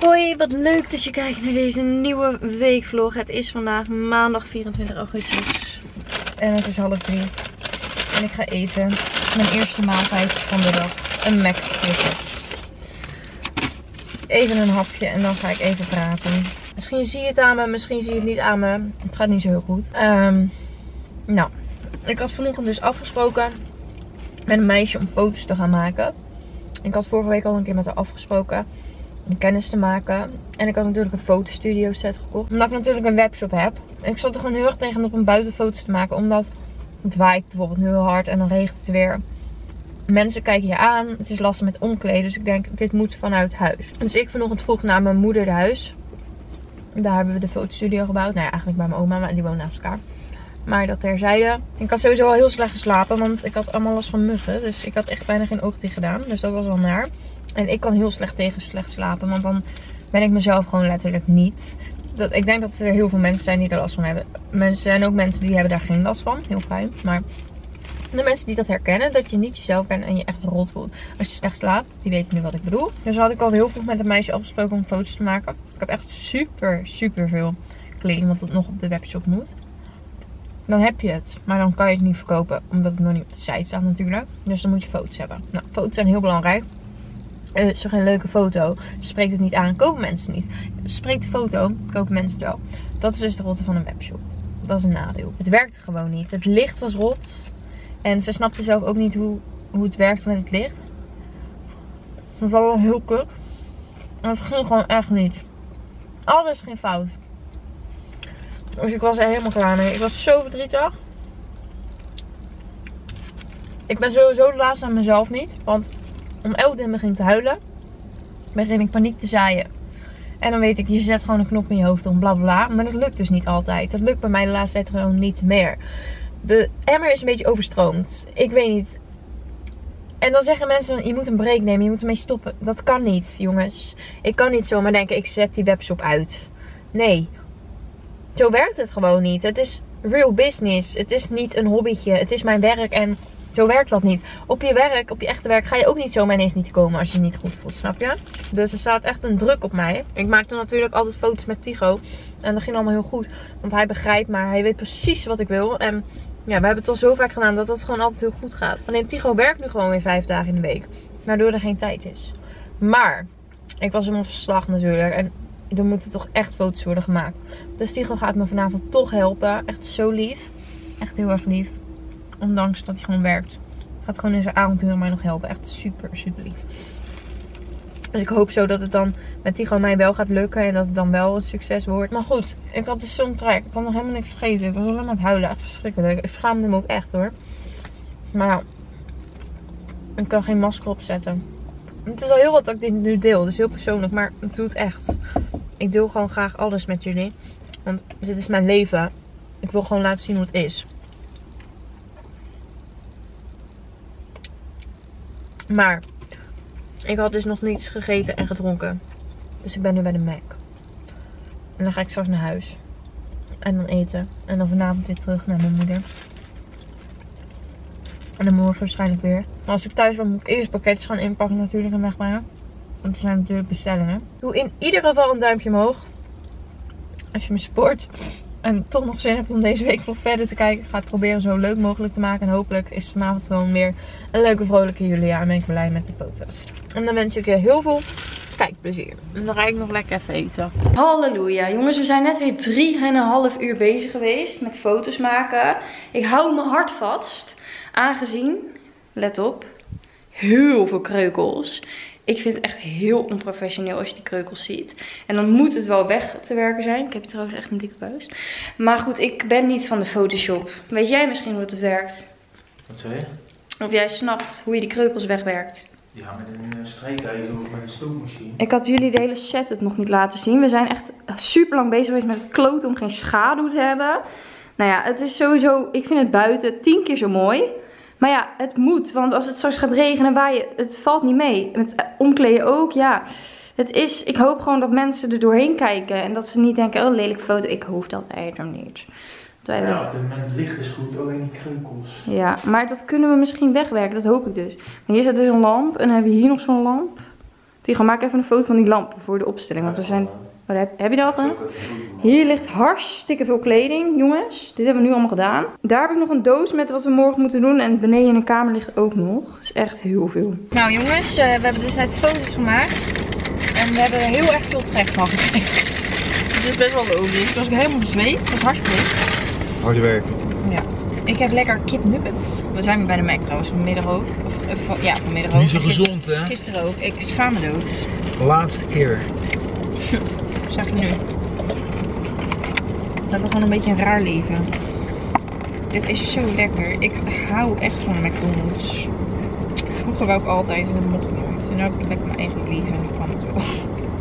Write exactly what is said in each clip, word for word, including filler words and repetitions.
Hoi, wat leuk dat je kijkt naar deze nieuwe weekvlog. Het is vandaag maandag vierentwintig augustus. En het is half drie. En ik ga eten. Mijn eerste maaltijd van de dag. Een Mac recept. Even een hapje en dan ga ik even praten. Misschien zie je het aan me, misschien zie je het niet aan me. Het gaat niet zo heel goed. Um, nou, ik had vanochtend dus afgesproken met een meisje om foto's te gaan maken. Ik had vorige week al een keer met haar afgesproken om kennis te maken. En ik had natuurlijk een fotostudio set gekocht. Omdat ik natuurlijk een webshop heb. Ik zat er gewoon heel erg tegen op om buitenfoto's te maken. Omdat het waait bijvoorbeeld heel hard en dan regent het weer. Mensen kijken je aan. Het is lastig met omkleden. Dus ik denk, dit moet vanuit huis. Dus ik vanochtend vroeg naar mijn moeder huis. Daar hebben we de fotostudio gebouwd. Nou ja, eigenlijk bij mijn oma, maar die woont naast elkaar. Maar dat terzijde. Ik had sowieso al heel slecht geslapen. Want ik had allemaal last van muggen. Dus ik had echt bijna geen oog dicht gedaan. Dus dat was wel naar. En ik kan heel slecht tegen slecht slapen. Want dan ben ik mezelf gewoon letterlijk niet. Dat, ik denk dat er heel veel mensen zijn die er last van hebben. Mensen zijn ook mensen die hebben daar geen last van. Heel fijn. Maar de mensen die dat herkennen. Dat je niet jezelf bent en je echt rot voelt. Als je slecht slaapt. Die weten nu wat ik bedoel. Dus had ik al heel vroeg met een meisje afgesproken om foto's te maken. Ik heb echt super super veel kleding. Want het nog op de webshop moet. Dan heb je het. Maar dan kan je het niet verkopen. Omdat het nog niet op de site staat natuurlijk. Dus dan moet je foto's hebben. Nou, foto's zijn heel belangrijk. Uh, is er geen leuke foto, spreekt het niet aan, kopen mensen niet. Spreekt de foto, kopen mensen het wel. Dat is dus de rotte van een webshop. Dat is een nadeel. Het werkte gewoon niet. Het licht was rot. En ze snapte zelf ook niet hoe, hoe het werkte met het licht. Dat was wel heel kut. En het ging gewoon echt niet. Alles ging fout. Dus ik was er helemaal klaar mee. Ik was zo verdrietig. Ik ben sowieso de laatste aan mezelf niet. Want om elf uur begin ik te huilen. Begin ik paniek te zaaien. En dan weet ik, je zet gewoon een knop in je hoofd om bla bla. Maar dat lukt dus niet altijd. Dat lukt bij mij de laatste tijd gewoon niet meer. De emmer is een beetje overstroomd. Ik weet niet. En dan zeggen mensen, je moet een break nemen. Je moet ermee stoppen. Dat kan niet, jongens. Ik kan niet zomaar denken, ik zet die webshop uit. Nee. Zo werkt het gewoon niet. Het is real business. Het is niet een hobbytje. Het is mijn werk en zo werkt dat niet. Op je werk, op je echte werk, ga je ook niet zomaar ineens niet komen als je je niet goed voelt, snap je? Dus er staat echt een druk op mij. Ik maakte natuurlijk altijd foto's met Tigo. En dat ging allemaal heel goed. Want hij begrijpt maar, hij weet precies wat ik wil. En ja, we hebben het al zo vaak gedaan dat dat gewoon altijd heel goed gaat. Alleen Tigo werkt nu gewoon weer vijf dagen in de week. Waardoor er geen tijd is. Maar, ik was helemaal verslag natuurlijk. En er moeten toch echt foto's worden gemaakt. Dus Tigo gaat me vanavond toch helpen. Echt zo lief. Echt heel erg lief. Ondanks dat hij gewoon werkt. Gaat gewoon in zijn avonturen mij nog helpen. Echt super, super lief. Dus ik hoop zo dat het dan met Tigo mij wel gaat lukken. En dat het dan wel een succes wordt. Maar goed, ik had dus zo'n trek. Ik had nog helemaal niks gegeten. Ik was alleen maar aan het huilen. Echt verschrikkelijk. Ik schaamde me ook echt hoor. Maar ja. Ik kan geen masker opzetten. Het is al heel wat dat ik dit nu deel. Dus heel persoonlijk. Maar ik doe het echt. Ik deel gewoon graag alles met jullie. Want dit is mijn leven. Ik wil gewoon laten zien hoe het is. Maar ik had dus nog niets gegeten en gedronken. Dus ik ben nu bij de Mac. En dan ga ik straks naar huis. En dan eten. En dan vanavond weer terug naar mijn moeder. En dan morgen waarschijnlijk weer. Maar als ik thuis ben moet ik eerst pakketjes gaan inpakken natuurlijk en wegbrengen. Want er zijn natuurlijk bestellingen. Doe in ieder geval een duimpje omhoog. Als je me support. En toch nog zin hebt om deze week vlog verder te kijken. Ik ga het proberen zo leuk mogelijk te maken. En hopelijk is het vanavond gewoon weer een leuke vrolijke Julia. En ben ik blij met de foto's. En dan wens ik je heel veel kijkplezier. En dan ga ik nog lekker even eten. Halleluja. Jongens, we zijn net weer drie en een half uur bezig geweest met foto's maken. Ik hou mijn hart vast. Aangezien, let op, heel veel kreukels. Ik vind het echt heel onprofessioneel als je die kreukels ziet. En dan moet het wel weg te werken zijn. Ik heb hier trouwens echt een dikke buis. Maar goed, ik ben niet van de Photoshop. Weet jij misschien hoe het werkt? Wat zei je? Of jij snapt hoe je die kreukels wegwerkt? Ja, met een strijkijzer of met een stoommachine. Ik had jullie de hele setup nog niet laten zien. We zijn echt super lang bezig geweest met het kloten om geen schaduw te hebben. Nou ja, het is sowieso, ik vind het buiten tien keer zo mooi. Maar ja, het moet, want als het straks gaat regenen, waaien, het valt niet mee. Met omkleden ook, ja. Het is, ik hoop gewoon dat mensen er doorheen kijken. En dat ze niet denken, oh lelijke foto, ik hoef dat eigenlijk niet. Ja, op dit moment licht is goed, alleen die kreukels. Ja, maar dat kunnen we misschien wegwerken, dat hoop ik dus. Maar hier zit dus een lamp en dan hebben we hier nog zo'n lamp. Tigo, maak even een foto van die lampen voor de opstelling. Want er zijn... Oh, heb, heb je dat al gedaan? Hier ligt hartstikke veel kleding, jongens. Dit hebben we nu allemaal gedaan. Daar heb ik nog een doos met wat we morgen moeten doen. En beneden in de kamer ligt ook nog. Dat is echt heel veel. Nou jongens, uh, we hebben dus net foto's gemaakt. En we hebben er heel erg veel trek van gekregen. Het is best wel logisch. Ik was helemaal bezweet. Het was hartstikke leuk. Harde werken. Ja. Ik heb lekker kip nuggets. We zijn bij de Mac trouwens, vanmiddag ook. Of, of ja, vanmiddag ook. Niet zo gezond, hè? Gisteren ook. Ik schaam me dood. De laatste keer. Zeg je nu. We hebben gewoon een beetje een raar leven. Dit is zo lekker. Ik hou echt van de McDonald's. Vroeger wou ik altijd en dat mocht nooit. En nu heb ik lekker mijn eigen leven en nu kan het wel.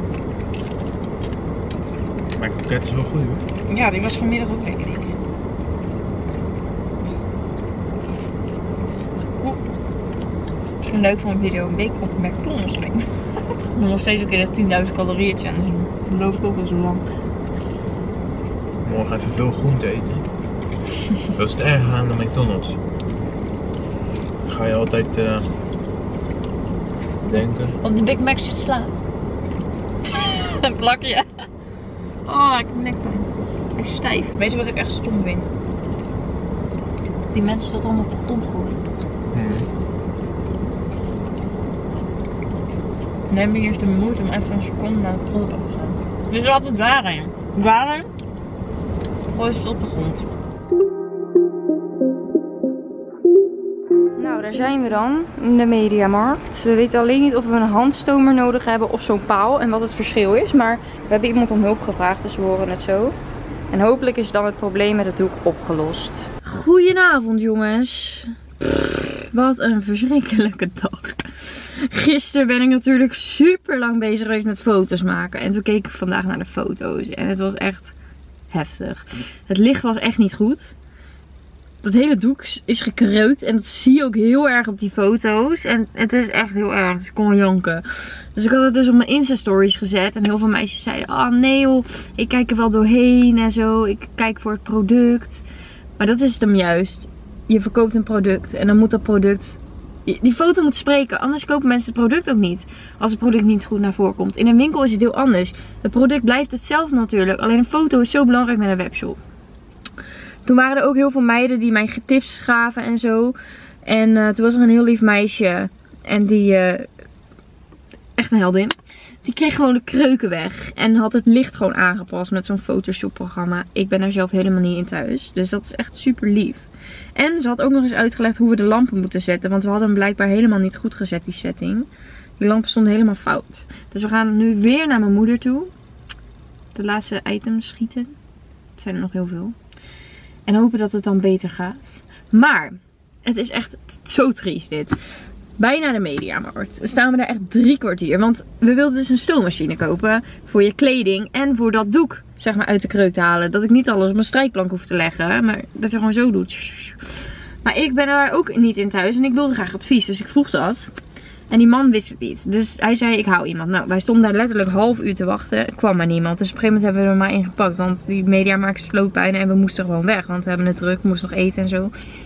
Maar kroket is wel goed, hoor. Ja, die was vanmiddag ook lekker, denk ik. Misschien leuk van een video een week op McDonald's drinken. Ik moet nog steeds ook in de tienduizend calorieën challenge doen. Dat beloof ik ook al zo lang. Morgen even veel groente eten. Dat is het erg aan de McDonald's. Dan ga je altijd uh, denken. Op de Big Mac zit sla. Een plakje. Oh, ik heb nekpijn. Hij is stijf. Weet je wat ik echt stom vind? Dat die mensen dat allemaal op de grond gooien. Hmm. Neem je eerst de moeite om even een seconde naar het prullenbak te gaan. Dus er altijd waren. Waren. Gooi ze het op de grond. Nou, daar zijn we dan. In de Mediamarkt. We weten alleen niet of we een handstomer nodig hebben of zo'n paal. En wat het verschil is. Maar we hebben iemand om hulp gevraagd. Dus we horen het zo. En hopelijk is dan het probleem met het doek opgelost. Goedenavond jongens. Pff, wat een verschrikkelijke dag. Gisteren ben ik natuurlijk super lang bezig geweest met foto's maken. En toen keek ik vandaag naar de foto's. En het was echt heftig. Het licht was echt niet goed. Dat hele doek is gekreukt. En dat zie je ook heel erg op die foto's. En het is echt heel erg. Dus ik kon janken. Dus ik had het dus op mijn Insta stories gezet. En heel veel meisjes zeiden. Oh nee joh, ik kijk er wel doorheen en zo. Ik kijk voor het product. Maar dat is het hem juist. Je verkoopt een product. En dan moet dat product... Die foto moet spreken, anders kopen mensen het product ook niet. Als het product niet goed naar voren komt. In een winkel is het heel anders. Het product blijft hetzelfde natuurlijk. Alleen een foto is zo belangrijk met een webshop. Toen waren er ook heel veel meiden die mij tips gaven en zo. En uh, toen was er een heel lief meisje. En die, uh, echt een heldin. Die kreeg gewoon de kreuken weg. En had het licht gewoon aangepast met zo'n Photoshop programma. Ik ben daar zelf helemaal niet in thuis. Dus dat is echt super lief. En ze had ook nog eens uitgelegd hoe we de lampen moeten zetten. Want we hadden hem blijkbaar helemaal niet goed gezet, die setting. Die lampen stonden helemaal fout. Dus we gaan nu weer naar mijn moeder toe. De laatste items schieten. Het zijn er nog heel veel. En hopen dat het dan beter gaat. Maar, het is echt zo triest dit. Bijna de Mediamarkt. Dan staan we daar echt drie kwartier. Want we wilden dus een stoommachine kopen. Voor je kleding en voor dat doek, zeg maar, uit de kreuk te halen. Dat ik niet alles op mijn strijkplank hoef te leggen. Maar dat je gewoon zo doet. Maar ik ben er ook niet in thuis. En ik wilde graag advies. Dus ik vroeg dat. En die man wist het niet. Dus hij zei, ik hou iemand. Nou, wij stonden daar letterlijk een half uur te wachten. Er kwam maar niemand. Dus op een gegeven moment hebben we er maar in gepakt. Want die Mediamarkt sloot bijna. En we moesten gewoon weg. Want we hebben het druk. We moesten nog eten en zo.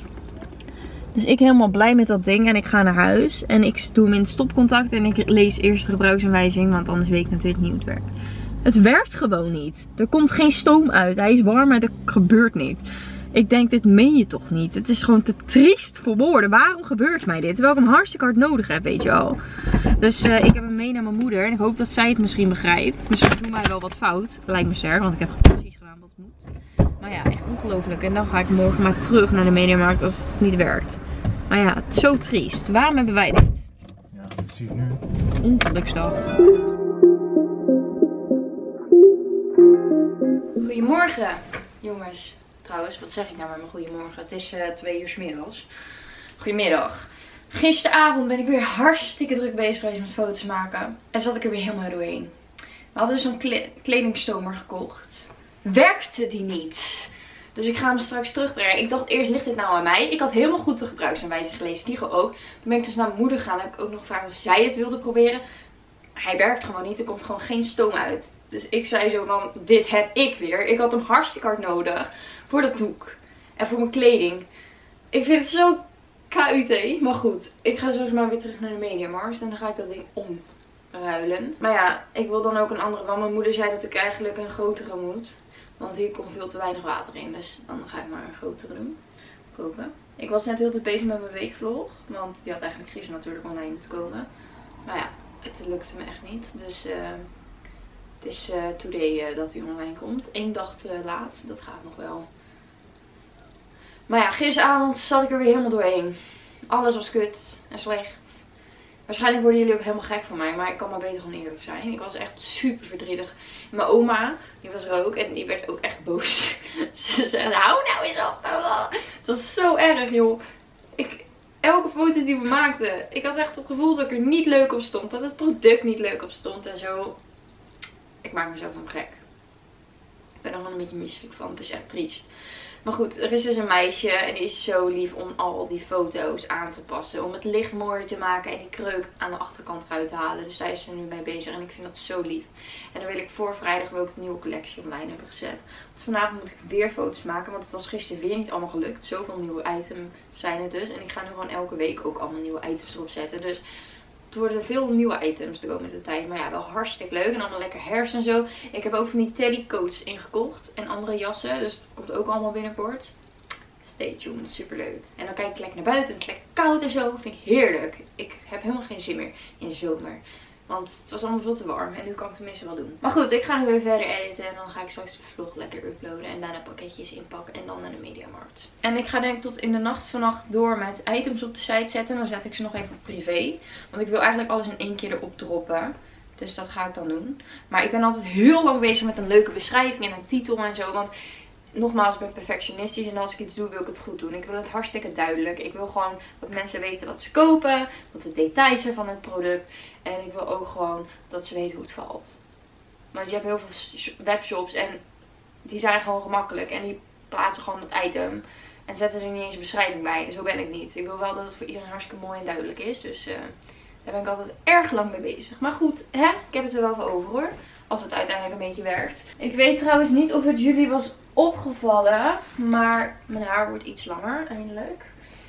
Dus ik helemaal blij met dat ding. En ik ga naar huis. En ik doe hem in stopcontact. En ik lees eerst de gebruiksaanwijzing. Want anders weet ik natuurlijk niet hoe het werkt. Het werkt gewoon niet. Er komt geen stoom uit. Hij is warm, maar dat gebeurt niet. Ik denk, dit meen je toch niet? Het is gewoon te triest voor woorden. Waarom gebeurt mij dit? Terwijl ik hem hartstikke hard nodig heb, weet je wel. Dus uh, ik heb hem mee naar mijn moeder. En ik hoop dat zij het misschien begrijpt. Misschien doen wij wel wat fout. Lijkt me sterk, want ik heb precies gedaan wat moet. Maar ja, echt ongelooflijk. En dan ga ik morgen maar terug naar de Mediamarkt als het niet werkt. Maar ja, het is zo triest. Waarom hebben wij dit? Ja, ik zie het nu. Ongeluksdag. Goedemorgen, jongens. Trouwens, wat zeg ik nou met mijn goedemorgen? Het is uh, twee uur 's middags. Goedemiddag. Gisteravond ben ik weer hartstikke druk bezig geweest met foto's maken. En zat ik er weer helemaal doorheen. We hadden dus zo'n kle kledingstomer gekocht. Werkte die niet. Dus ik ga hem straks terugbrengen. Ik dacht eerst, ligt dit nou aan mij? Ik had helemaal goed de gebruiksaanwijzing gelezen. Tigo ook. Toen ben ik dus naar mijn moeder gegaan. Heb ik ook nog gevraagd of zij het wilde proberen. Hij werkt gewoon niet. Er komt gewoon geen stoom uit. Dus ik zei zo van, dit heb ik weer. Ik had hem hartstikke hard nodig. Voor dat doek. En voor mijn kleding. Ik vind het zo kuit, hé. Maar goed. Ik ga zo maar weer terug naar de Mediamarkt. En dan ga ik dat ding ruilen. Maar ja, ik wil dan ook een andere. Want mijn moeder zei dat ik eigenlijk een grotere moet. Want hier komt veel te weinig water in. Dus dan ga ik maar een grotere doen. Kopen. Ik was net heel te bezig met mijn weekvlog. Want die had eigenlijk gisteren natuurlijk online moeten komen. Maar ja, het lukte me echt niet. Dus uh, het is uh, today uh, dat hij online komt. Eén dag te laat. Dat gaat nog wel. Maar ja, gisteravond zat ik er weer helemaal doorheen. Alles was kut en slecht. Waarschijnlijk worden jullie ook helemaal gek van mij. Maar ik kan maar beter gewoon eerlijk zijn. Ik was echt super verdrietig. Mijn oma, die was er ook. En die werd ook echt boos. Ze zei, hou nou eens op. Het was zo erg, joh. Ik, elke foto die we maakten. Ik had echt het gevoel dat ik er niet leuk op stond. Dat het product niet leuk op stond. En zo. Ik maak mezelf helemaal gek. Ik ben er gewoon een beetje misselijk van. Het is echt triest. Maar goed, er is dus een meisje en die is zo lief om al die foto's aan te passen. Om het licht mooier te maken en die kreuk aan de achterkant eruit te halen. Dus daar is ze nu mee bezig en ik vind dat zo lief. En dan wil ik voor vrijdag ook de nieuwe collectie online hebben gezet. Want vanavond moet ik weer foto's maken, want het was gisteren weer niet allemaal gelukt. Zoveel nieuwe items zijn het dus. En ik ga nu gewoon elke week ook allemaal nieuwe items erop zetten. Dus het worden veel nieuwe items de komende tijd. Maar ja, wel hartstikke leuk. En allemaal lekker hers en zo. Ik heb ook van die teddycoats ingekocht. En andere jassen. Dus dat komt ook allemaal binnenkort. Stay tuned. Super leuk. En dan kijk ik lekker naar buiten. Het is lekker koud en zo. Vind ik heerlijk. Ik heb helemaal geen zin meer in de zomer. Want het was allemaal veel te warm. En nu kan ik het tenminste wel doen. Maar goed, ik ga nu weer verder editen. En dan ga ik straks de vlog lekker uploaden. En daarna pakketjes inpakken. En dan naar de Mediamarkt. En ik ga denk ik tot in de nacht vannacht door met items op de site zetten. En dan zet ik ze nog even op privé. Want ik wil eigenlijk alles in één keer erop droppen. Dus dat ga ik dan doen. Maar ik ben altijd heel lang bezig met een leuke beschrijving en een titel en zo. Want nogmaals, ik ben perfectionistisch. En als ik iets doe, wil ik het goed doen. Ik wil het hartstikke duidelijk. Ik wil gewoon dat mensen weten wat ze kopen. Wat de details zijn van het product. En ik wil ook gewoon dat ze weten hoe het valt. Want je hebt heel veel webshops en die zijn gewoon gemakkelijk. En die plaatsen gewoon het item. En zetten er niet eens een beschrijving bij. Zo ben ik niet. Ik wil wel dat het voor iedereen hartstikke mooi en duidelijk is. Dus uh, daar ben ik altijd erg lang mee bezig. Maar goed, hè? Ik heb het er wel voor over hoor. Als het uiteindelijk een beetje werkt. Ik weet trouwens niet of het jullie was opgevallen. Maar mijn haar wordt iets langer eindelijk.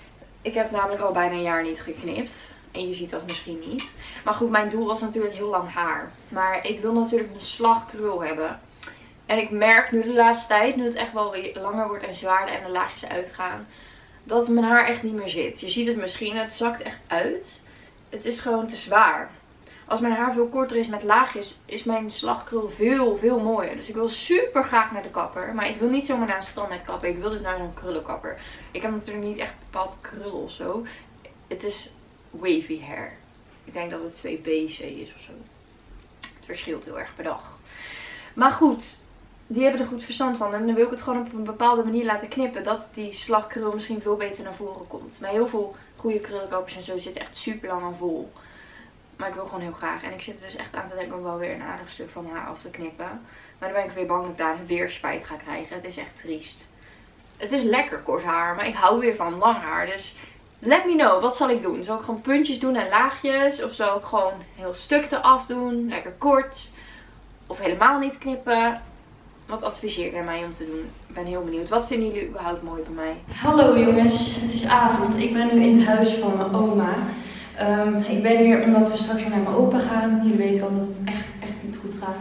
Ik heb namelijk al bijna een jaar niet geknipt. En je ziet dat misschien niet. Maar goed, mijn doel was natuurlijk heel lang haar. Maar ik wil natuurlijk een slagkrul hebben. En ik merk nu de laatste tijd, nu het echt wel weer langer wordt en zwaarder en de laagjes uitgaan, dat mijn haar echt niet meer zit. Je ziet het misschien, het zakt echt uit. Het is gewoon te zwaar. Als mijn haar veel korter is met laagjes, is mijn slagkrul veel, veel mooier. Dus ik wil super graag naar de kapper. Maar ik wil niet zomaar naar een standaard kapper. Ik wil dus naar zo'n krullenkapper. Ik heb natuurlijk niet echt bepaald krullen of zo. Het is wavy hair. Ik denk dat het twee B C is of zo. Het verschilt heel erg per dag. Maar goed, die hebben er goed verstand van. En dan wil ik het gewoon op een bepaalde manier laten knippen. Dat die slagkrul misschien veel beter naar voren komt. Maar heel veel goede krullenkappers en zo zitten echt super lang aan vol. Maar ik wil gewoon heel graag. En ik zit er dus echt aan te denken om wel weer een aardig stuk van haar af te knippen. Maar dan ben ik weer bang dat ik daar weer spijt ga krijgen. Het is echt triest. Het is lekker kort haar. Maar ik hou weer van lang haar. Dus let me know. Wat zal ik doen? Zal ik gewoon puntjes doen en laagjes? Of zal ik gewoon een heel stuk eraf doen? Lekker kort? Of helemaal niet knippen? Wat adviseer jij mij om te doen? Ik ben heel benieuwd. Wat vinden jullie überhaupt mooi bij mij? Hallo jongens. Het is avond. Ik ben nu in het huis van mijn oma. Um, ik ben hier omdat we straks weer naar mijn opa gaan. Jullie weten wel dat het echt, echt niet goed gaat.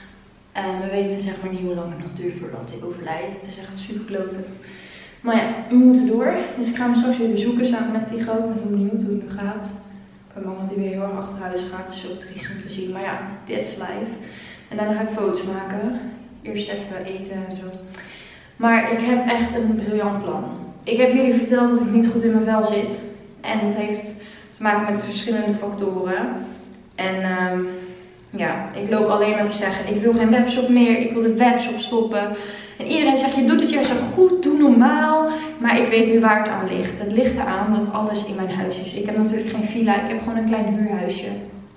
En we weten zeg maar niet hoe lang het nog duurt voordat hij overlijdt. Het is echt super kloten. Maar ja, we moeten door. Dus ik ga hem straks weer bezoeken samen met Tigo. Ik ben heel benieuwd hoe het nu gaat. Ik ben bang dat hij weer heel erg achteruit gaat. Het is zo triest om te zien. Maar ja, dit is live. En daarna ga ik foto's maken. Eerst even eten en zo. Maar ik heb echt een briljant plan. Ik heb jullie verteld dat ik niet goed in mijn vel zit. En dat heeft te maken met verschillende factoren. En um, ja, ik loop alleen maar te zeggen, ik wil geen webshop meer. Ik wil de webshop stoppen. En iedereen zegt, je doet het juist zo goed, doe normaal. Maar ik weet nu waar het aan ligt. Het ligt eraan dat alles in mijn huis is. Ik heb natuurlijk geen villa, ik heb gewoon een klein huurhuisje.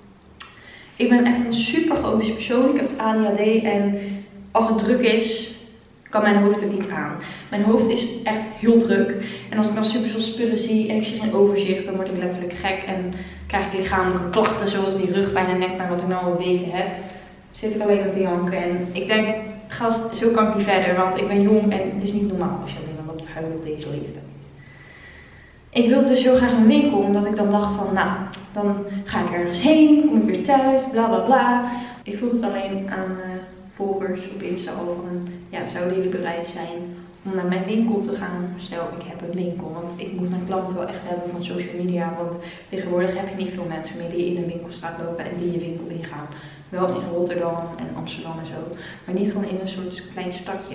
Ik ben echt een super chaotische persoon. Ik heb A D H D en als het druk is, kan mijn hoofd het niet aan. Mijn hoofd is echt heel druk. En als ik dan super veel spullen zie en ik zie geen overzicht, dan word ik letterlijk gek. En krijg ik lichamelijke klachten zoals die rugpijn en nekpijn wat ik nou al weken heb. Zit ik alleen met te janken. En ik denk, gast, zo kan ik niet verder. Want ik ben jong en het is niet normaal als je alleen maar op de huilen op deze leeftijd. ik wilde dus heel graag een winkel, omdat ik dan dacht van, nou, dan ga ik ergens heen, kom ik weer thuis, bla bla bla. Ik vroeg het alleen aan uh, volgers op Insta over, ja, zouden jullie bereid zijn om naar mijn winkel te gaan? Stel, ik heb een winkel, want ik moet mijn klanten wel echt hebben van social media, want tegenwoordig heb je niet veel mensen meer die in een winkelstraat lopen en die je winkel ingaan. Wel in Rotterdam en Amsterdam en zo, maar niet gewoon in een soort klein stadje.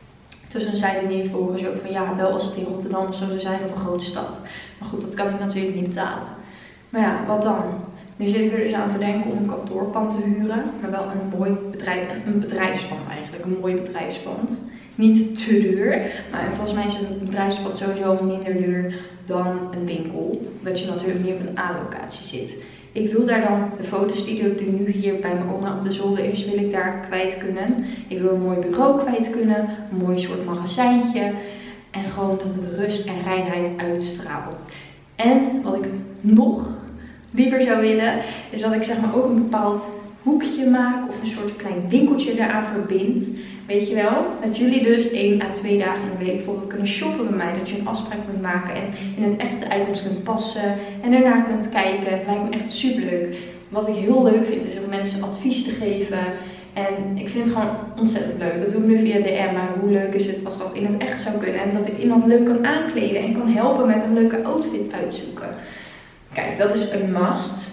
Dus dan zeiden die volgers ook van, ja, wel als het in Rotterdam zou zijn of een grote stad. Maar goed, dat kan ik natuurlijk niet betalen. Maar ja, wat dan? Nu zit ik er dus aan te denken om een kantoorpand te huren, maar wel een mooi bedrijf, een bedrijfspand eigenlijk, een mooi bedrijfspand. Niet te duur, maar volgens mij is een bedrijfspand sowieso minder duur dan een winkel. Dat je natuurlijk niet op een A-locatie zit. Ik wil daar dan de foto's die er nu hier bij mijn oma op de zolder is, wil ik daar kwijt kunnen. Ik wil een mooi bureau kwijt kunnen, een mooi soort magazijntje. En gewoon dat het rust en reinheid uitstraalt. En wat ik nog liever zou willen, is dat ik zeg maar ook een bepaald hoekje maak of een soort klein winkeltje daaraan verbind. Weet je wel, dat jullie dus één à twee dagen in de week bijvoorbeeld kunnen shoppen bij mij. Dat je een afspraak kunt maken en in het echte items kunt passen. En daarna kunt kijken. Het lijkt me echt super leuk. Wat ik heel leuk vind is om mensen advies te geven. En ik vind het gewoon ontzettend leuk. Dat doe ik nu via D M. Maar hoe leuk is het als dat in het echt zou kunnen. En dat ik iemand leuk kan aankleden en kan helpen met een leuke outfit uitzoeken. Kijk, dat is een must.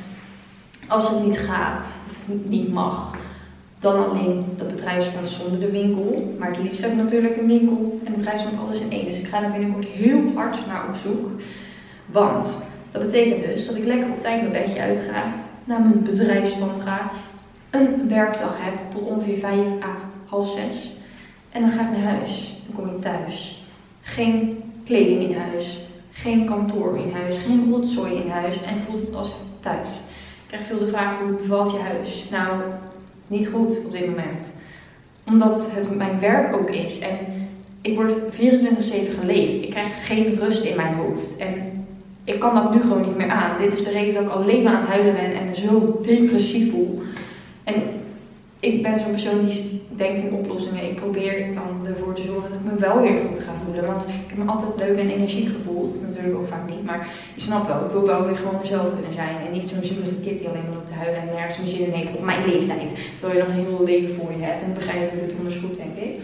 Als het niet gaat, of het niet mag, dan alleen dat bedrijfspand zonder de winkel. Maar het liefst heb ik natuurlijk een winkel en bedrijfspand alles in één. Dus ik ga er binnenkort heel hard naar op zoek. Want dat betekent dus dat ik lekker op tijd mijn bedje uit ga, naar mijn bedrijfspand ga, een werkdag heb tot ongeveer vijf à half zes. En dan ga ik naar huis. Dan kom ik thuis. Geen kleding in huis. Geen kantoor in huis. Geen rotzooi in huis. En voelt het als thuis. Ik krijg veel de vraag, hoe bevalt je huis? Nou, niet goed op dit moment. Omdat het mijn werk ook is. En ik word vierentwintig zeven geleefd. Ik krijg geen rust in mijn hoofd. En ik kan dat nu gewoon niet meer aan. Dit is de reden dat ik alleen maar aan het huilen ben en me zo depressief voel. En ik ben zo'n persoon die denkt in oplossingen. Ik probeer dan ervoor te zorgen dat ik me wel weer goed ga voelen. Want ik heb me altijd leuk en energiek gevoeld. Natuurlijk ook vaak niet. Maar je snapt wel, ik wil wel weer gewoon mezelf kunnen zijn. En niet zo'n zielige kid die alleen maar loopt te huilen en nergens meer zin in heeft op mijn leeftijd. Terwijl je nog een heel leven voor je hebt. En dan begrijp je het onderzoek goed, denk ik.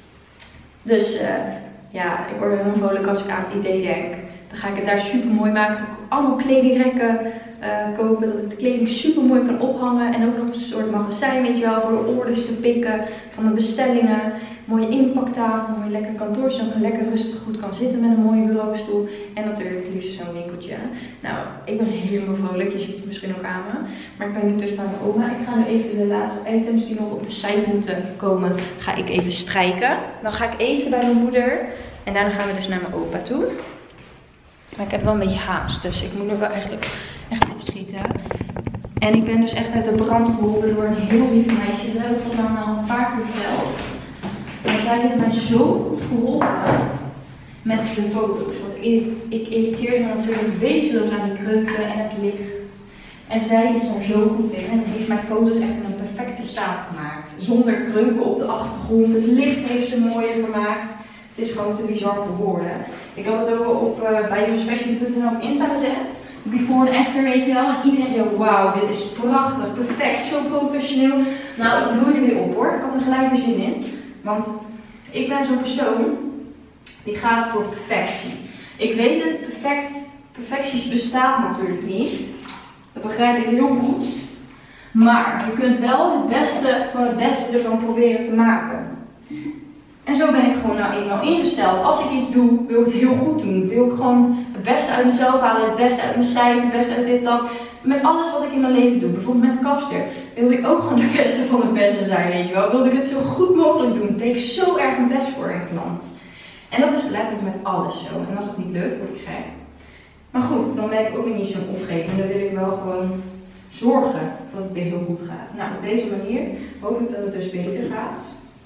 Dus uh, ja, ik word helemaal vrolijk als ik aan het idee denk. Dan ga ik het daar super mooi maken. Ga ik allemaal kledingrekken uh, kopen. Dat ik de kleding super mooi kan ophangen. En ook nog een soort magazijn, weet je wel. Voor de orders te pikken van de bestellingen. Mooie inpaktafel, mooi lekker kantoor. Zodat ik lekker rustig goed kan zitten met een mooie bureaustoel. En natuurlijk het liefst zo'n winkeltje. Nou, ik ben helemaal vrolijk. Je ziet het misschien ook aan me. Maar ik ben nu dus bij mijn oma. Ik ga nu even de laatste items die nog op de site moeten komen. Ga ik even strijken. Dan ga ik eten bij mijn moeder. En daarna gaan we dus naar mijn opa toe. Maar ik heb wel een beetje haast, dus ik moet nu wel eigenlijk echt opschieten. En ik ben dus echt uit de brand geholpen door een heel lief meisje. Dat heb ik van al een paar keer verteld. Maar zij heeft mij zo goed geholpen met de foto's. Want ik, ik irriteerde me natuurlijk wezenloos aan die kreuken en het licht. En zij is er zo goed in en heeft mijn foto's echt in een perfecte staat gemaakt. Zonder kreuken op de achtergrond. Het licht heeft ze mooier gemaakt. Het is gewoon te bizar voor woorden. Ik had het ook op uh, bij yousfashion punt n l op Insta gezet. Before en after, weet je wel. En iedereen zei, wauw, dit is prachtig, perfect, zo professioneel. Nou, ik bloeide weer op hoor. Ik had er gelijk weer zin in. Want ik ben zo'n persoon die gaat voor perfectie. Ik weet het, perfect, perfecties bestaat natuurlijk niet. Dat begrijp ik heel goed. Maar je kunt wel het beste van het beste ervan proberen te maken. En zo ben ik gewoon nou eenmaal ingesteld. Als ik iets doe, wil ik het heel goed doen. Wil ik gewoon het beste uit mezelf halen, het beste uit mijn cijfer, het beste uit dit, dat. Met alles wat ik in mijn leven doe. Bijvoorbeeld met kapster. Wilde ik ook gewoon de beste van het beste zijn, weet je wel. Wilde ik het zo goed mogelijk doen. Deed ik zo erg mijn best voor een klant. En dat is letterlijk met alles zo. En als het niet lukt, word ik gek. Maar goed, dan ben ik ook weer niet zo'n opgeven. Dan wil ik wel gewoon zorgen dat het weer heel goed gaat. Nou, op deze manier hoop ik dat het dus beter gaat.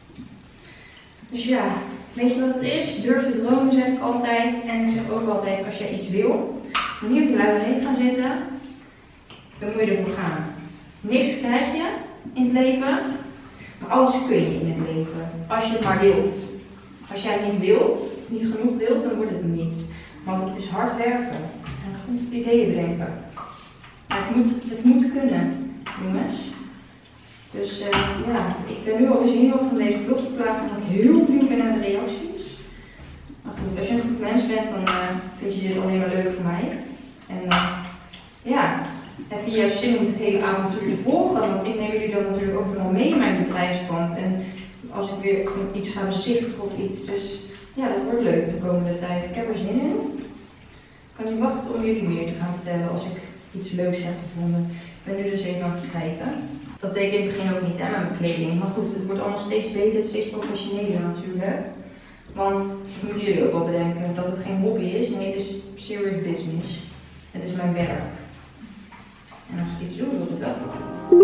Dus ja, weet je wat het is? Durf te dromen, zeg ik altijd. En ik zeg ook altijd, als je iets wil, moet niet op je luie reet gaan zitten. Dan moet je ervoor gaan. Niks krijg je in het leven, maar alles kun je in het leven. Als je het maar wilt. Als jij het niet wilt, niet genoeg wilt, dan wordt het hem niet. Want het is hard werken en goed ideeën bedenken. Maar het moet, het moet kunnen, jongens. Dus uh, ja, ik ben nu al zenuwachtig om deze vlog te plaatsen omdat ik heel benieuwd ben naar de reacties. Maar goed, als je een goed mens bent, dan uh, vind je dit alleen maar leuk voor mij. En uh, ja, heb je juist zin om dit hele avontuur te volgen? Want ik neem jullie dan natuurlijk ook wel mee in mijn bedrijfspand. En als ik weer iets ga bezichtigen of iets. Dus ja, dat wordt leuk de komende tijd. Ik heb er zin in. Ik kan niet wachten om jullie meer te gaan vertellen als ik iets leuks heb gevonden. Ik ben nu dus even aan het strijken. Dat deed ik in het begin ook niet hè, met mijn kleding. Maar goed, het wordt allemaal steeds beter, steeds professioneler natuurlijk. Want ik moet jullie ook wel bedenken dat het geen hobby is. Nee, het is serious business. Het is mijn werk. En als ik iets doe, wil ik het wel doen.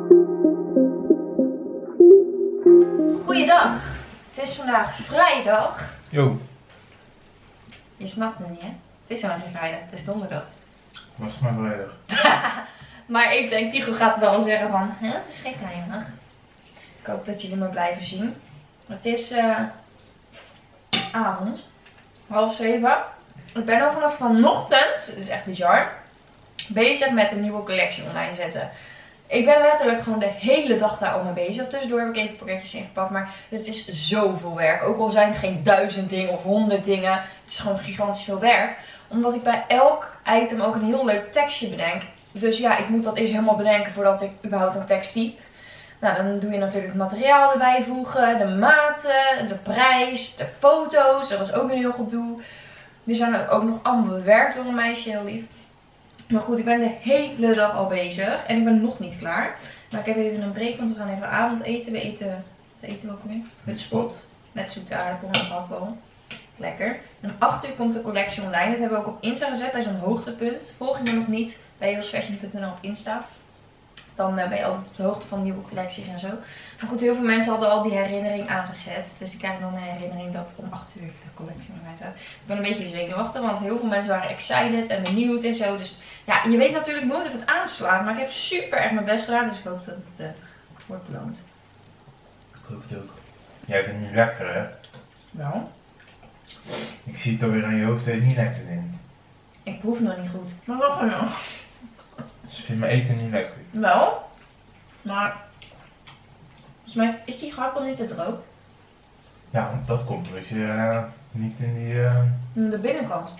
Goeiedag. Het is vandaag vrijdag. Yo. Je snapt het niet hè? Het is helemaal geen vrijdag, het is donderdag. Was het maar vrijdag. Maar ik denk, Tigo gaat wel zeggen van, hè, het is geen vrijdag. Ik hoop dat jullie me blijven zien. Het is uh, avond, half zeven. Ik ben al vanaf vanochtend, het is echt bizar, bezig met een nieuwe collectie online zetten. Ik ben letterlijk gewoon de hele dag daar al mee bezig. Tussendoor heb ik even pakketjes ingepakt, maar het is zoveel werk. Ook al zijn het geen duizend dingen of honderd dingen, het is gewoon gigantisch veel werk. Omdat ik bij elk item ook een heel leuk tekstje bedenk. Dus ja, ik moet dat eerst helemaal bedenken voordat ik überhaupt een tekst typ. Nou, dan doe je natuurlijk het materiaal erbij voegen, de maten, de prijs, de foto's. Dat was ook een heel gedoe. Die zijn ook nog allemaal bewerkt door een meisje, heel lief. Maar goed, ik ben de hele dag al bezig en ik ben nog niet klaar. Maar ik heb even een break, want we gaan even avondeten. We eten, wat eten we ook weer? Hutspot. Met zoete aardappel en hapbal. Lekker. Om acht uur komt de collectie online. Dat hebben we ook op Insta gezet bij zo'n hoogtepunt. Volg je me nog niet bij josfashion punt n l op Insta. Dan ben je altijd op de hoogte van nieuwe collecties en zo. Maar goed, heel veel mensen hadden al die herinnering aangezet. Dus ik krijg dan een herinnering dat om acht uur de collectie online staat. Ik ben een beetje zenuwachtig, want heel veel mensen waren excited en benieuwd en zo. Dus ja, je weet natuurlijk nooit of het aanslaat. Maar ik heb super erg mijn best gedaan, dus ik hoop dat het uh, wordt beloond. Ik hoop het ook. Jij vindt het nu lekker hè? Wel. Ik zie het alweer aan je hoofd dat je het niet lekker vindt. Ik proef nog niet goed. Maar wat nou? Dus ik vind mijn eten niet lekker. Wel. Maar volgens mij is die garpel niet te droog. Ja, want dat komt dus uh, niet in die... Uh... De binnenkant.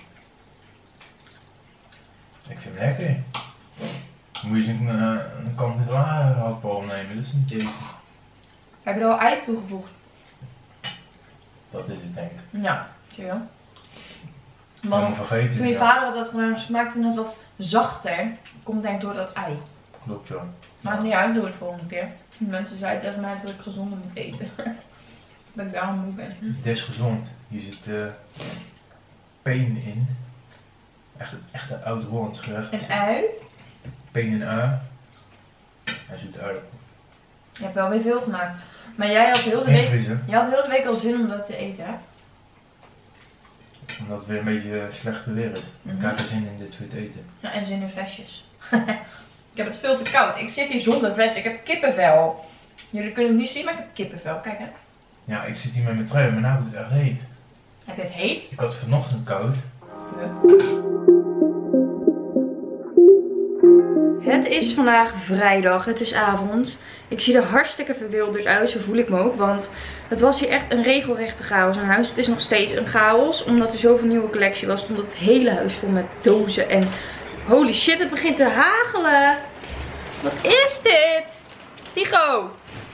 Ik vind hem lekker. Dan moet je eens een, uh, een kant-en-klaar hapbal nemen, dat is niet eten. Heb je er al ei toegevoegd? Dat is het denk ik. Ja, zie je wel. Want vergeten, toen je ja. vader had dat gedaan, smaakte het wat zachter. Komt denk ik door dat ei. Klopt ja. Maakt niet uit, doe het volgende keer. Mensen zeiden tegen mij dat ik gezonder moet eten. Dat ik daarom moe ben. Dit is gezond. Hier zit uh, peen in. Echt, echt een oud-Hollands gerecht. Een ui? Peen en ui. En zoete aardappel. Je hebt wel weer veel gemaakt. Maar jij had heel de week, je had heel de week al zin om dat te eten, hè? Omdat het weer een beetje slechter weer is. Mm-hmm. Ik krijg er zin in dit soort eten. Ja, en zin in vestjes. Ik heb het veel te koud. Ik zit hier zonder vest. Ik heb kippenvel. Jullie kunnen het niet zien, maar ik heb kippenvel. Kijk hè. Ja, ik zit hier met mijn trui, maar nu heb ik het echt heet. Heb je het heet? Ik had het vanochtend koud. Ja. Het is vandaag vrijdag, het is avond. Ik zie er hartstikke verwilderd uit, zo voel ik me ook. Want het was hier echt een regelrechte chaos in huis. Het is nog steeds een chaos, omdat er zoveel nieuwe collectie was. Stond het hele huis vol met dozen en holy shit, het begint te hagelen. Wat is dit? Tigo!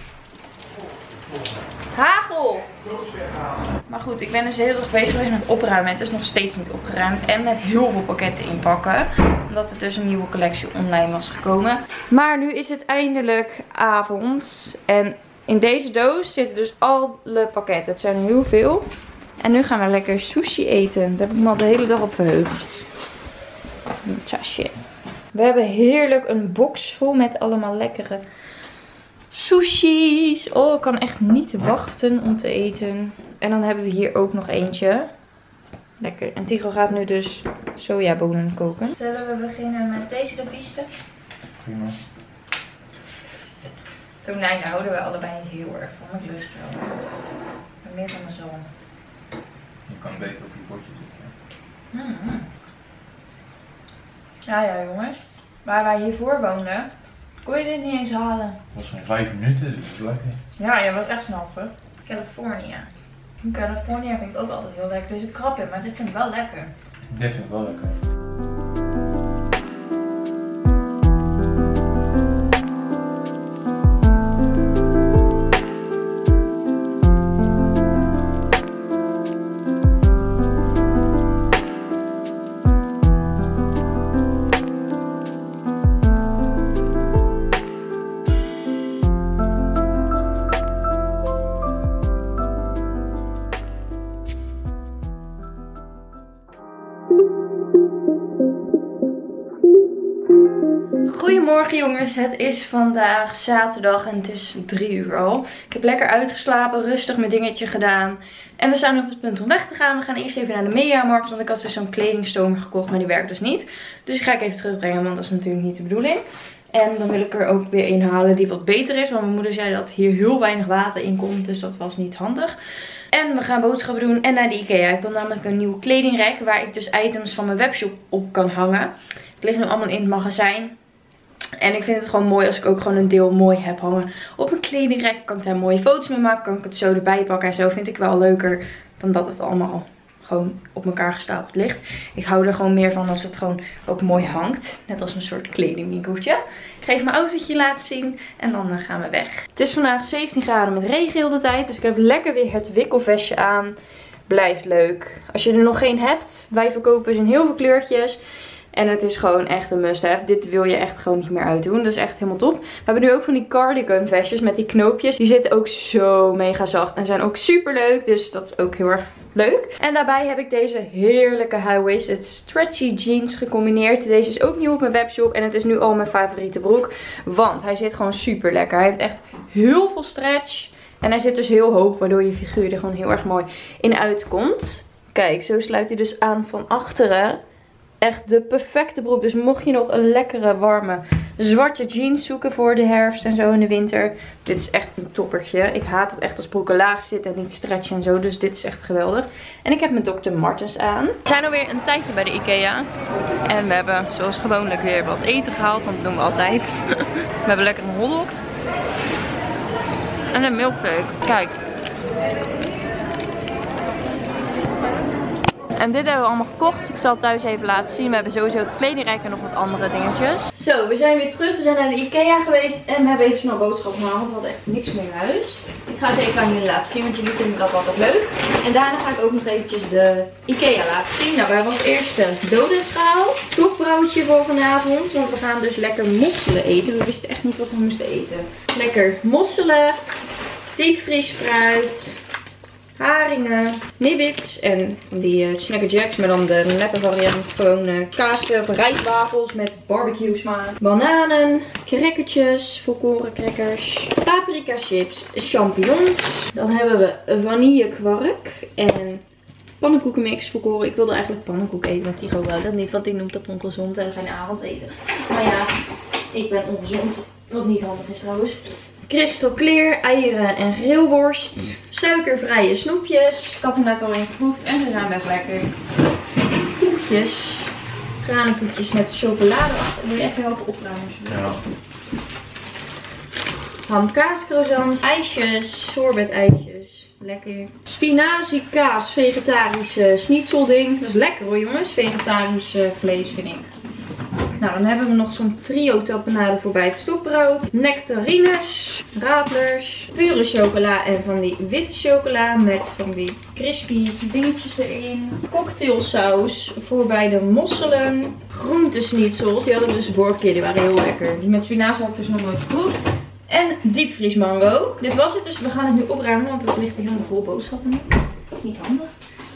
Hagel! Maar goed, ik ben dus de hele dag bezig geweest met opruimen. Het is nog steeds niet opgeruimd. En met heel veel pakketten inpakken. Omdat er dus een nieuwe collectie online was gekomen. Maar nu is het eindelijk avond. En in deze doos zitten dus alle pakketten. Het zijn heel veel. En nu gaan we lekker sushi eten. Daar heb ik me al de hele dag op verheugd. Tasje. We hebben heerlijk een box vol met allemaal lekkere sushi's. Oh, ik kan echt niet wachten om te eten. En dan hebben we hier ook nog eentje. Lekker. En Tigo gaat nu dus sojabonen koken. Zullen we beginnen met deze de viste? Prima. Tonijn houden we allebei heel erg van. Ik lust wel. Maar meer van mijn zoon. Je kan beter op je bordje zitten. Mm-hmm. Ja, ja jongens. Waar wij hiervoor woonden, kon je dit niet eens halen. Dat was zo'n vijf minuten, dus dat is lekker. Ja, je was echt snel terug. California. In California vind ik ook altijd heel lekker. Deze krab in, maar dit vind ik wel lekker. Dit vind ik wel lekker. Goedemorgen jongens, het is vandaag zaterdag en het is drie uur al. Ik heb lekker uitgeslapen, rustig mijn dingetje gedaan. En we staan op het punt om weg te gaan. We gaan eerst even naar de Mediamarkt, want ik had dus zo'n kledingstomer gekocht, maar die werkt dus niet. Dus die ga ik even terugbrengen, want dat is natuurlijk niet de bedoeling. En dan wil ik er ook weer een halen die wat beter is, want mijn moeder zei dat hier heel weinig water in komt, dus dat was niet handig. En we gaan boodschappen doen en naar de Ikea. Ik wil namelijk een nieuwe kledingrek waar ik dus items van mijn webshop op kan hangen. Het ligt nu allemaal in het magazijn. En ik vind het gewoon mooi als ik ook gewoon een deel mooi heb hangen op mijn kledingrek. Kan ik daar mooie foto's mee maken, kan ik het zo erbij pakken. En zo vind ik wel leuker dan dat het allemaal gewoon op elkaar gestapeld ligt. Ik hou er gewoon meer van als het gewoon ook mooi hangt. Net als een soort kledingwinkeltje. Ik ga even mijn autootje laten zien en dan uh, gaan we weg. Het is vandaag zeventien graden met regen heel de tijd. Dus ik heb lekker weer het wikkelvestje aan. Blijft leuk. Als je er nog geen hebt, wij verkopen ze in heel veel kleurtjes. En het is gewoon echt een must-have. Dit wil je echt gewoon niet meer uitdoen. Dat is echt helemaal top. We hebben nu ook van die cardigan vestjes met die knoopjes. Die zitten ook zo mega zacht. En zijn ook super leuk. Dus dat is ook heel erg leuk. En daarbij heb ik deze heerlijke high-waisted stretchy jeans gecombineerd. Deze is ook nieuw op mijn webshop. En het is nu al mijn favoriete broek. Want hij zit gewoon super lekker. Hij heeft echt heel veel stretch. En hij zit dus heel hoog. Waardoor je figuur er gewoon heel erg mooi in uitkomt. Kijk, zo sluit hij dus aan van achteren. Echt de perfecte broek. Dus mocht je nog een lekkere, warme, zwarte jeans zoeken voor de herfst en zo in de winter. Dit is echt een toppertje. Ik haat het echt als broeken laag zitten en niet stretchen en zo. Dus dit is echt geweldig. En ik heb mijn dokter Martens aan. We zijn alweer een tijdje bij de Ikea. En we hebben zoals gewoonlijk weer wat eten gehaald. Want dat doen we altijd. We hebben lekker een hotdog. En een milkshake. Kijk. En dit hebben we allemaal gekocht. Ik zal het thuis even laten zien. We hebben sowieso het kledingrek en nog wat andere dingetjes. Zo, we zijn weer terug. We zijn naar de Ikea geweest. En we hebben even snel boodschappen gedaan. Want we hadden echt niks meer in huis. Ik ga het even aan jullie laten zien. Want jullie vinden dat altijd leuk. En daarna ga ik ook nog eventjes de Ikea laten zien. Nou, we hebben als eerste donuts gehaald. Stokbroodje voor vanavond. Want we gaan dus lekker mosselen eten. We wisten echt niet wat we moesten eten. Lekker mosselen. Diepvriesfruit. Haringen, nibbits en die uh, Snacker Jacks, maar dan de lekker variant. Gewoon uh, kaas of rijstwafels met barbecue smaak. Bananen, crackertjes, volkoren crackers, paprika chips, champignons. Dan hebben we vanillekwark en pannenkoekenmix volkoren. Ik wilde eigenlijk pannenkoek eten, maar Tigo wou dat niet, want die noemt dat ongezond en geen avondeten. Maar ja, ik ben ongezond, wat niet handig is trouwens. Crystal clear, eieren en grillworst. Suikervrije snoepjes. Ik had er net al in geproefd en ze zijn best lekker. Koekjes. Granenkoekjes met chocolade. Wil je even helpen opruimen? Ja. Ham kaascroissants. IJsjes. Sorbet ijsjes. Lekker. Spinazie kaas. Vegetarische schnitzelding. Dat is lekker hoor jongens. Vegetarisch vlees vind ik. Nou, dan hebben we nog zo'n trio tapenade voor bij het stokbrood. Nectarines, radlers, pure chocola en van die witte chocola met van die crispy dingetjes erin. Cocktailsaus voor bij de mosselen. Groentesnitzels, die hadden we dus de vorige keer, die waren heel lekker. Die met spinazie had ik dus nog nooit geproefd. En diepvriesmango. Dit was het, dus we gaan het nu opruimen, want het ligt er helemaal vol boodschappen nu. Dat is niet handig.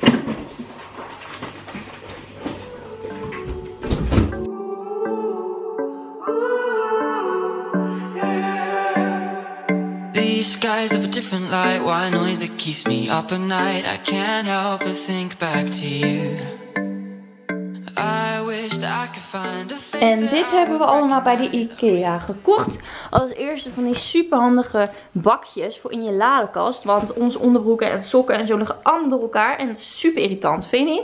Skies of a different light, why noise that keeps me up at night? I can't help but think back to you. I wish that I could find a face. En dit hebben we allemaal bij de Ikea gekocht. Als eerste van die super handige bakjes voor in je ladekast. Want onze onderbroeken en sokken en zo liggen allemaal door elkaar. En het is super irritant, vind je niet?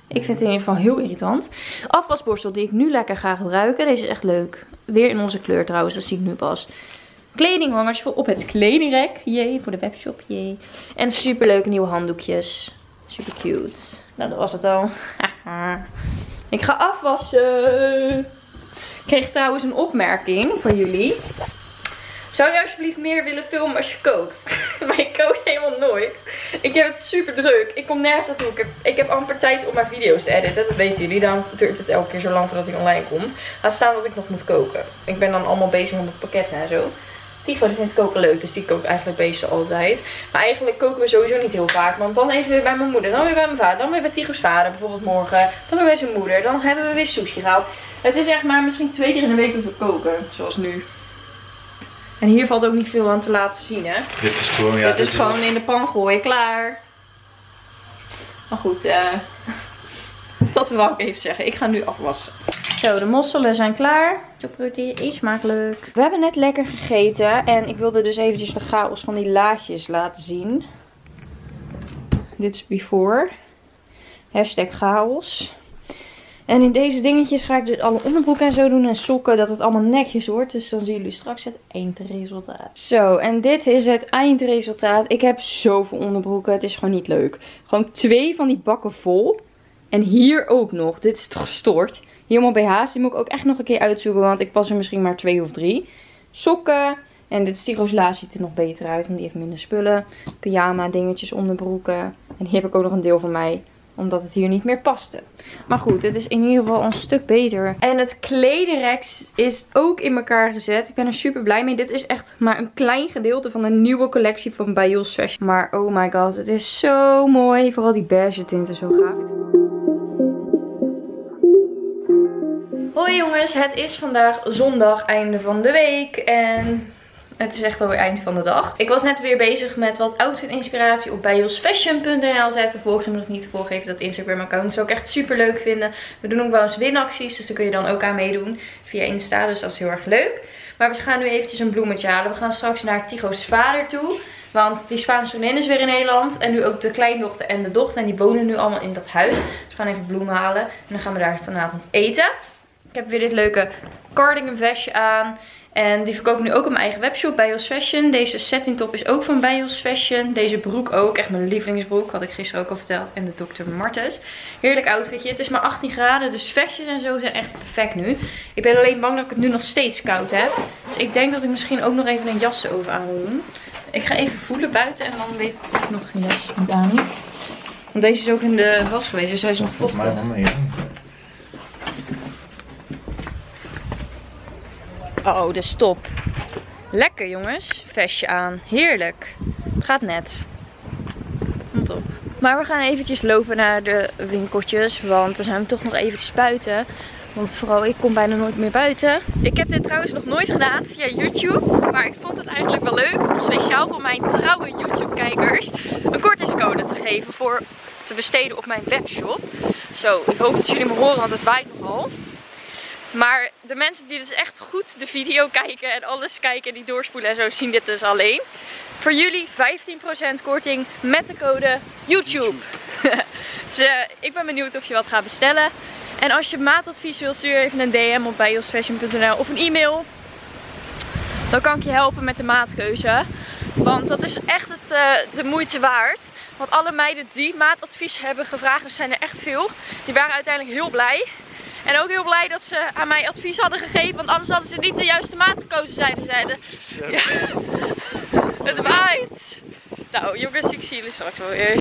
Ik vind het in ieder geval heel irritant. Afwasborstel die ik nu lekker ga gebruiken. Deze is echt leuk. Weer in onze kleur trouwens, dat zie ik nu pas. Kledinghangers voor op het kledingrek. Jee, voor de webshop. Jee. En super leuke nieuwe handdoekjes. Super cute. Nou, dat was het al. Ik ga afwassen. Ik kreeg trouwens een opmerking van jullie. Zou je alsjeblieft meer willen filmen als je kookt? Maar ik kook helemaal nooit. Ik heb het super druk. Ik kom nergens naartoe. Ik heb, ik heb amper tijd om mijn video's te editen. Dat weten jullie. Daarom duurt het elke keer zo lang voordat hij online komt. Laat staan dat ik nog moet koken. Ik ben dan allemaal bezig met pakketten en zo. Tigo die vindt koken leuk. Dus die kookt eigenlijk meestal altijd. Maar eigenlijk koken we sowieso niet heel vaak. Want dan even weer bij mijn moeder. Dan weer bij mijn vader. Dan weer bij Tigo's vader. Bijvoorbeeld morgen. Dan weer bij zijn moeder. Dan hebben we weer sushi gehaald. Het is echt maar misschien twee keer in de week dat we koken. Zoals nu. En hier valt ook niet veel aan te laten zien, hè? Dit is gewoon, ja. Dit, dit is gewoon in de pan gooien, klaar. Maar goed, eh... dat wil ik even zeggen. Ik ga nu afwassen. Zo, de mosselen zijn klaar. Chocolate, eet smakelijk. We hebben net lekker gegeten. En ik wilde dus eventjes de chaos van die laadjes laten zien. Dit is before. Hashtag chaos. En in deze dingetjes ga ik dus alle onderbroeken en zo doen en sokken, dat het allemaal netjes wordt. Dus dan zien jullie straks het eindresultaat. Zo, en dit is het eindresultaat. Ik heb zoveel onderbroeken, het is gewoon niet leuk. Gewoon twee van die bakken vol. En hier ook nog, dit is toch gestoord. Hier allemaal B H's, die moet ik ook echt nog een keer uitzoeken, want ik pas er misschien maar twee of drie. Sokken. En dit Tigo's laars ziet er nog beter uit, want die heeft minder spullen. Pyjama, dingetjes, onderbroeken. En hier heb ik ook nog een deel van mij, omdat het hier niet meer paste. Maar goed, het is in ieder geval een stuk beter. En het kledingrek is ook in elkaar gezet. Ik ben er super blij mee. Dit is echt maar een klein gedeelte van de nieuwe collectie van Bij Jos Fashion. Maar oh my god, het is zo mooi. Vooral die beige tinten, zo gaaf. Hoi jongens, het is vandaag zondag, einde van de week. En het is echt alweer eind van de dag. Ik was net weer bezig met wat outfit inspiratie op bij jos fashion punt n l zetten. Volg je me nog niet, volg even dat Instagram account. Dat zou ik echt super leuk vinden. We doen ook wel eens winacties, dus daar kun je dan ook aan meedoen via Insta. Dus dat is heel erg leuk. Maar we gaan nu eventjes een bloemetje halen. We gaan straks naar Tigo's vader toe. Want die Spaanse vriendin is weer in Nederland. En nu ook de kleindochter en de dochter. En die wonen nu allemaal in dat huis. Dus we gaan even bloemen halen. En dan gaan we daar vanavond eten. Ik heb weer dit leuke cardigan vestje aan. En die verkoop ik nu ook op mijn eigen webshop, Bij Jos Fashion. Deze setting top is ook van Bij Jos Fashion. Deze broek ook, echt mijn lievelingsbroek. Had ik gisteren ook al verteld. En de dokter Martens. Heerlijk outfitje. Het is maar achttien graden, dus vestjes en zo zijn echt perfect nu. Ik ben alleen bang dat ik het nu nog steeds koud heb. Dus ik denk dat ik misschien ook nog even een jas over aan wil doen. Ik ga even voelen buiten en dan weet ik of ik nog een jas moet aan. Want deze is ook in de was geweest, dus hij is nog vochtig. Oh, de stop. Lekker jongens. Vestje aan. Heerlijk. Het gaat net. Komt op. Maar we gaan eventjes lopen naar de winkeltjes. Want dan zijn we toch nog eventjes buiten. Want vooral ik kom bijna nooit meer buiten. Ik heb dit trouwens nog nooit gedaan via YouTube. Maar ik vond het eigenlijk wel leuk om speciaal voor mijn trouwe YouTube kijkers een kortingscode te geven voor te besteden op mijn webshop. Zo, ik hoop dat jullie me horen, want het waait nogal. Maar de mensen die dus echt goed de video kijken en alles kijken en die doorspoelen en zo, zien dit dus alleen. Voor jullie vijftien procent korting met de code YouTube. Dus uh, ik ben benieuwd of je wat gaat bestellen. En als je maatadvies wilt, stuur even een D M op bij jos fashion punt n l of een e-mail. Dan kan ik je helpen met de maatkeuze. Want dat is echt het, uh, de moeite waard. Want alle meiden die maatadvies hebben gevraagd, er zijn er echt veel, die waren uiteindelijk heel blij. En ook heel blij dat ze aan mij advies hadden gegeven, want anders hadden ze niet de juiste maat gekozen, zeiden zeiden. Ja. Het waait. Nou jongens, ik zie jullie straks wel weer.